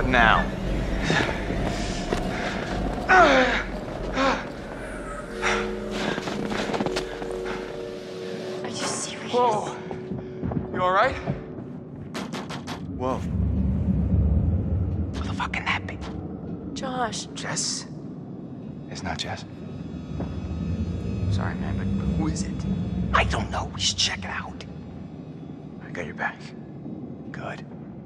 now. Are you serious? Whoa. You all right? Whoa. Who the fuck can that be? Josh. Jess? It's not Jess. Sorry, man, but who is it? I don't know. We should check it out. I got your back. Good.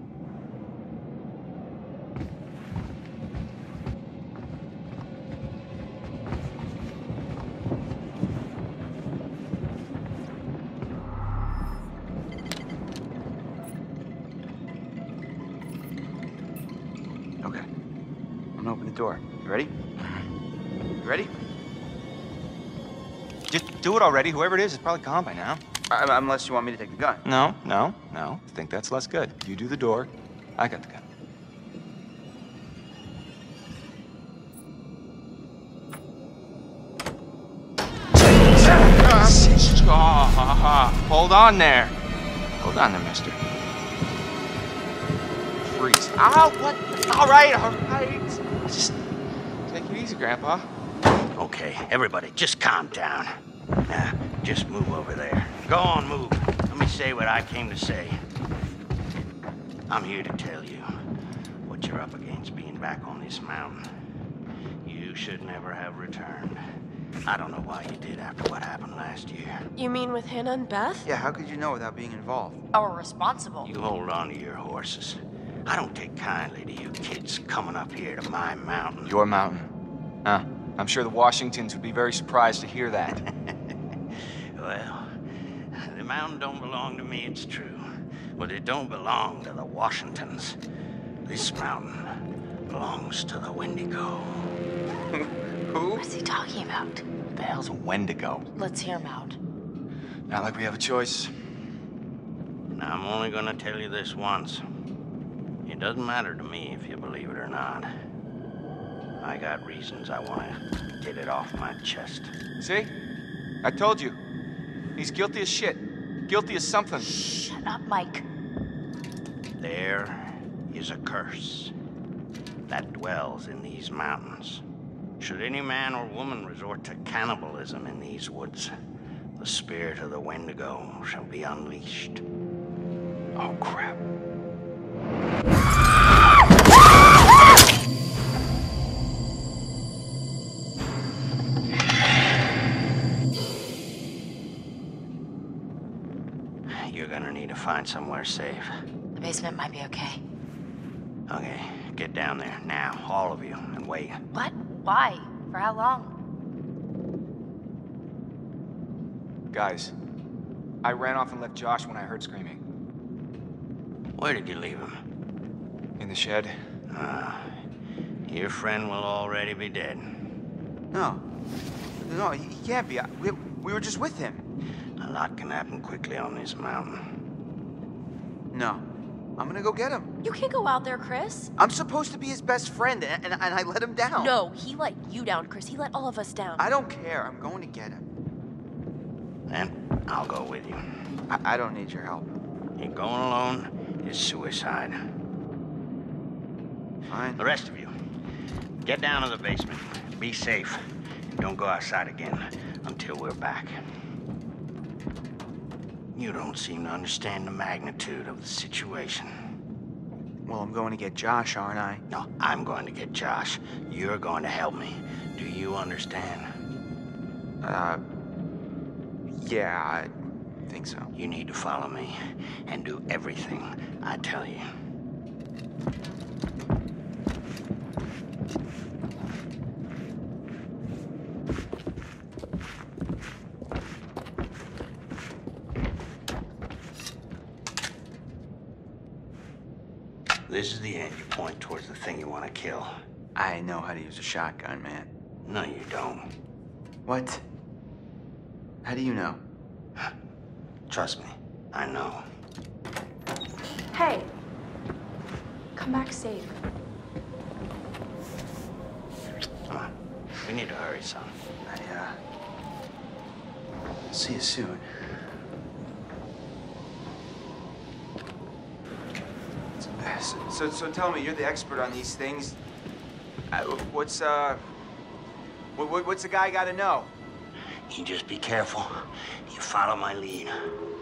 Okay. I'm gonna open the door. You ready? You ready? Just do it already. Whoever it is probably gone by now. Unless you want me to take the gun. No. I think that's less good. You do the door. I got the gun. Hold on there. Hold on there, mister. Freeze. Ow, what? All right. Just take it easy, Grandpa. Okay, everybody, just calm down. Now, just move over there. Go on, move. Let me say what I came to say. I'm here to tell you what you're up against being back on this mountain. You should never have returned. I don't know why you did after what happened last year. You mean with Hannah and Beth? Yeah, how could you know without being involved? Or responsible. You hold on to your horses. I don't take kindly to you kids coming up here to my mountain. Your mountain. Huh? I'm sure the Washingtons would be very surprised to hear that. Well, the mountain don't belong to me, it's true. But it don't belong to the Washingtons. This mountain belongs to the Wendigo. Who? What is he talking about? What the hell's a Wendigo? Let's hear him out. Not like we have a choice. Now, I'm only gonna tell you this once. It doesn't matter to me if you believe it or not. I got reasons I want to get it off my chest. See? I told you. He's guilty as shit. Guilty as something. Shut up, Mike. There is a curse that dwells in these mountains. Should any man or woman resort to cannibalism in these woods, the spirit of the Wendigo shall be unleashed. Oh, crap. You're gonna need to find somewhere safe. The basement might be okay. Okay, get down there now, all of you, and wait. What? Why? For how long? Guys, I ran off and left Josh when I heard screaming. Where did you leave him? In the shed. Your friend will already be dead. No. No, he can't be. We were just with him. A lot can happen quickly on this mountain. No. I'm gonna go get him. You can't go out there, Chris. I'm supposed to be his best friend, and I let him down. No, he let you down, Chris. He let all of us down. I don't care. I'm going to get him. Then I'll go with you. I don't need your help. You're going alone is suicide. Fine. The rest of you, get down to the basement. Be safe. And don't go outside again until we're back. You don't seem to understand the magnitude of the situation. Well, I'm going to get Josh, aren't I? No, I'm going to get Josh. You're going to help me. Do you understand? Yeah, I think so. You need to follow me and do everything I tell you. This is the end. You point towards the thing you want to kill. I know how to use a shotgun, man. No, you don't. What? How do you know? Trust me, I know. Hey, come back safe. Come on. We need to hurry, son. See you soon. It's the best. So tell me, you're the expert on these things. What's a guy got to know? You just be careful. You follow my lead.